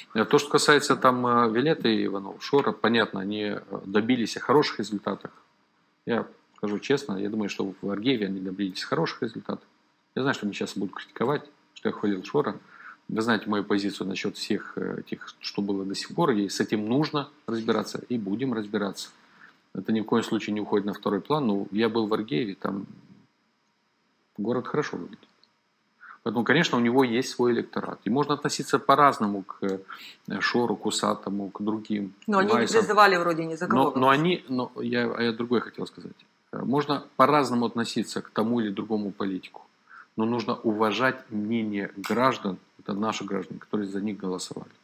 То, что касается там Вилета и Иванова, Шора, понятно, они добились хороших результатов. Я скажу честно, я думаю, что в Аргееве они добились хороших результатов. Я знаю, что они сейчас будут критиковать, что я хвалил Шора. Вы знаете мою позицию насчет всех тех, что было до сих пор, и с этим нужно разбираться, и будем разбираться. Это ни в коем случае не уходит на второй план. Но я был в Аргееве, там город хорошо выглядит. Поэтому, конечно, у него есть свой электорат. И можно относиться по-разному к Шору, к Усатому, к другим. Но они не призывали вроде ни за кого. Я другое хотел сказать. Можно по-разному относиться к тому или другому политику. Но нужно уважать мнение граждан, это наши граждане, которые за них голосовали.